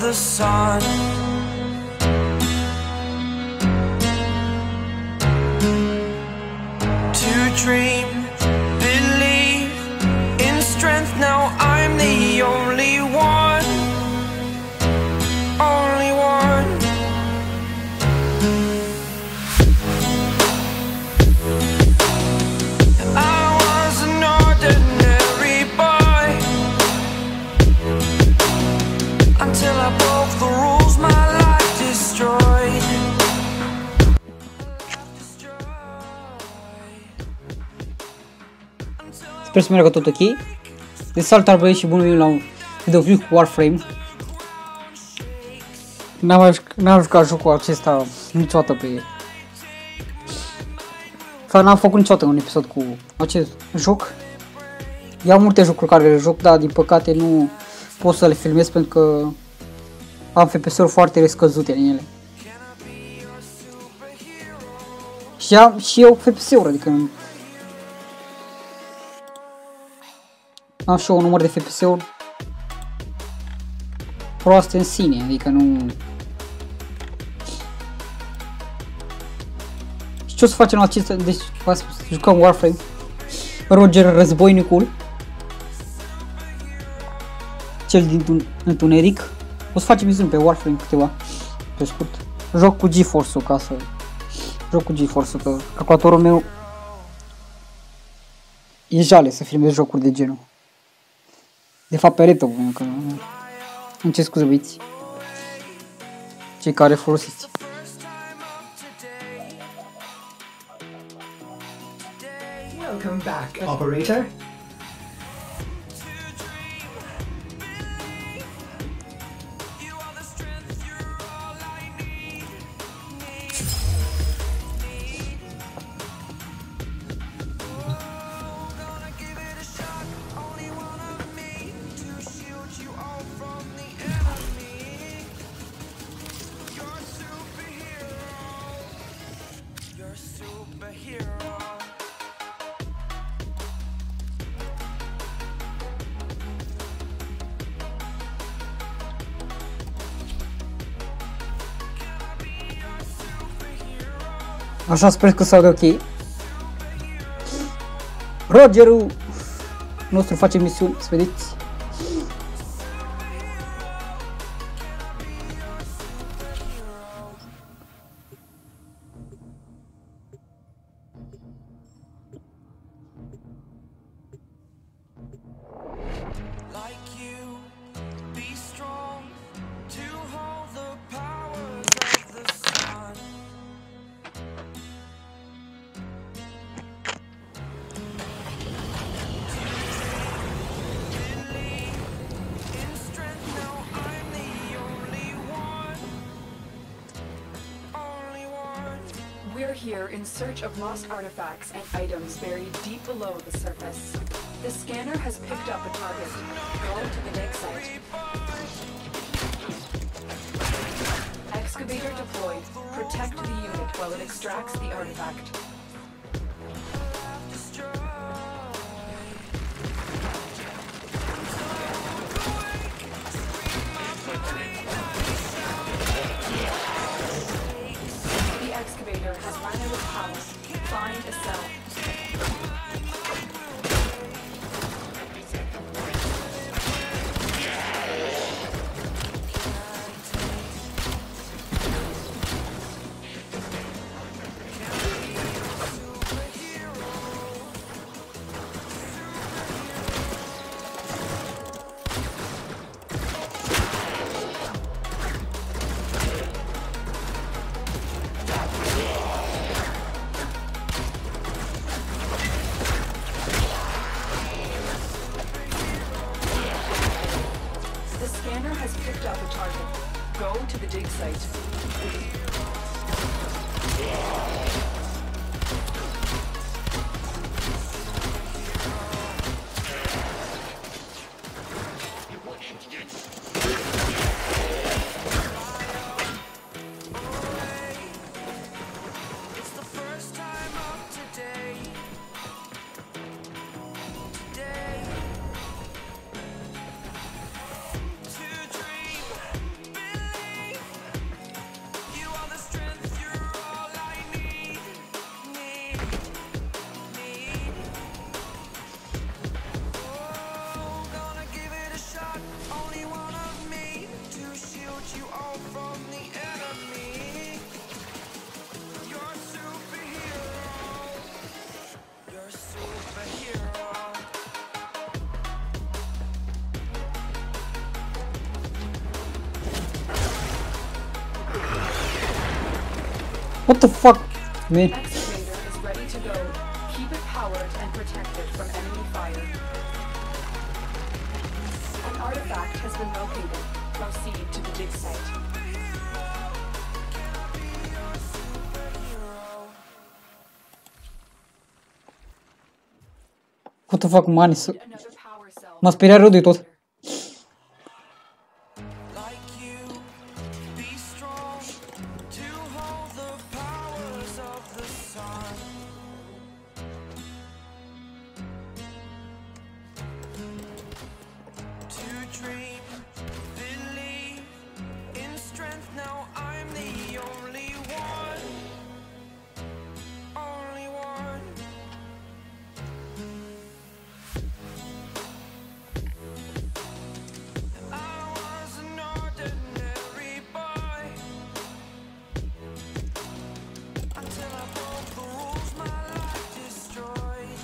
the sun. To dream, believe in strength. Now I'm the only one, only one. I was an ordinary boy until I broke the rules, my life destroyed. Sper să meargă tot ok. De salutare băieți și bun venit la un videoclip cu Warframe. N-am jucat jocul acesta niciodată pe... N-am făcut niciodată un episod cu acest joc. Iau multe jocuri care le joc, dar din păcate nu pot să le filmez pentru că am FPS-uri foarte rescăzute în ele. Și am și eu FPS-uri, adică am și eu un număr de FPS-uri proaste în sine, adică nu... Și ce o să facem la acesta? Deci, jucăm Warframe. Roger războinicul. Cel din întuneric. O să facem misiuni pe Warframe câteva, pe scurt. Joc cu GeForce-ul ca să... Joc cu GeForce-ul, că calculatorul meu e jale să filmez jocuri de genul. De fapt pe laptopul meu, că... Îmi cer scuze, băieți, cei care folosiți. Welcome back, operator. Așa, sper că s-aude ok. Rogerul nostru face misiuni, să vedeți. We're here in search of lost artifacts and items buried deep below the surface. The scanner has picked up a target. Go to the dig site. Excavator deployed. Protect the unit while it extracts the artifact. Has run out of power. Find a cell. Go to the dig site. What the fuck, man? Excavator is ready to go. Keep it powered and protected from enemy fire. An artifact has been located. Proceed to the dig site. What the fuck, man? Another power cell. M-a speriat rău de tot. like you. Be strong to hold the powers of the sun. To dream, believe in strength. Now I'm the only one. Only one. I was an ordinary boy until I broke the rules. My life destroyed.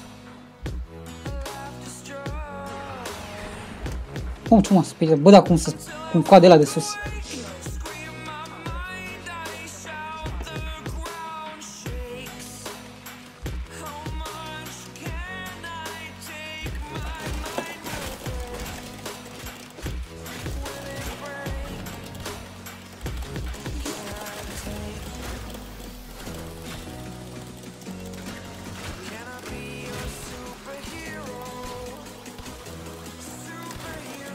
Life destroyed. Cum ce m-a speriat? Bă, dar cum coade ăla de sus. Scream my mind, I shout, the ground shakes. How much can I take? My mind will break. Will it break? Can I take? Can I be a superhero? Superhero.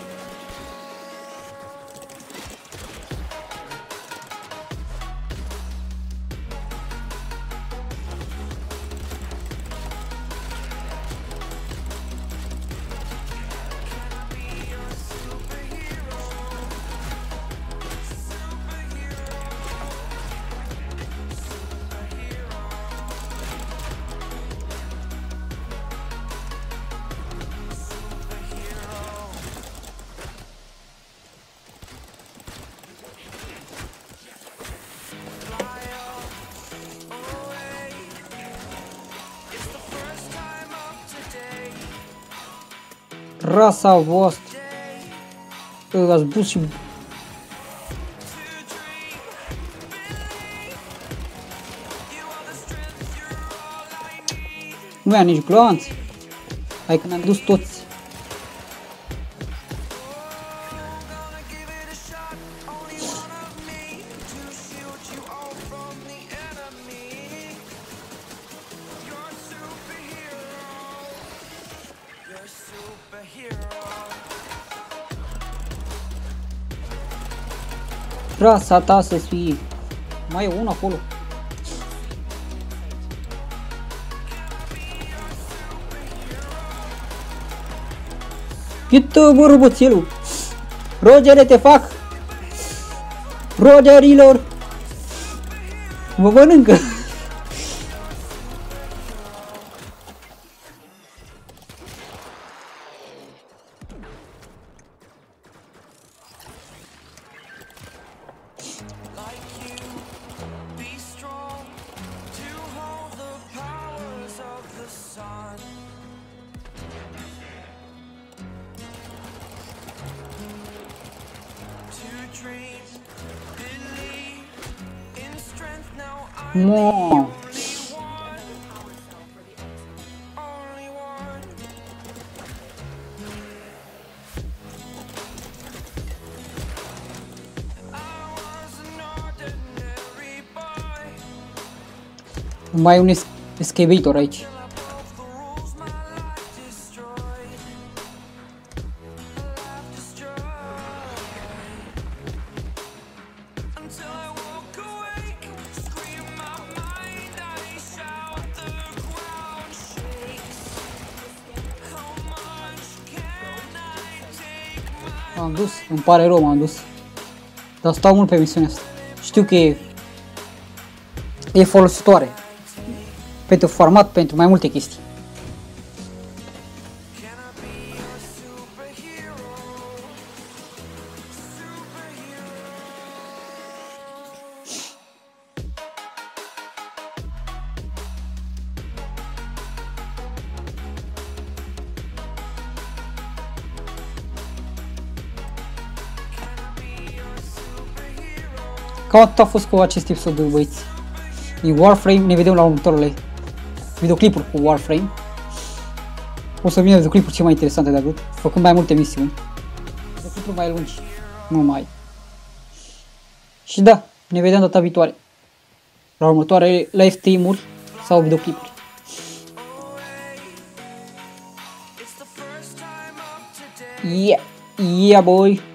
Rasa voastră. Ați bus și... Nu ia nici gloanți. Hai că ne-am dus toți. Rasa ta să-ți fie. Mai e unul acolo. Câtă bă, roboțelul. Rogere, te fac. Rogerilor. Mă mănâncă. Be strong to hold the powers of the sun. To dream, believe in strength. Now I'm Mo. only one. Only one. I was an ordinary boy. Mai e un excavator aici. Till I broke the rules, my life destroyed. Life destroyed. Until I woke awake, scream my mind, I shout, the ground shakes. How much can I take? M-am dus, îmi pare rău, m-am dus. Dar stau mult pe misiunea asta. Știu că e folositoare. Pentru format, pentru mai multe chestii. Can I be a superhero? Superhero. Cam atât a fost cu acest episod, băieți. din Warframe. Ne vedem la următoarele videoclipuri cu Warframe. O să vină videoclipuri cele mai interesante de avut, făcând mai multe misiuni. Videoclipuri mai lungi, nu mai. Și da, ne vedem data viitoare. La următoarele live stream-uri sau videoclipuri. Yeah, yeah boy.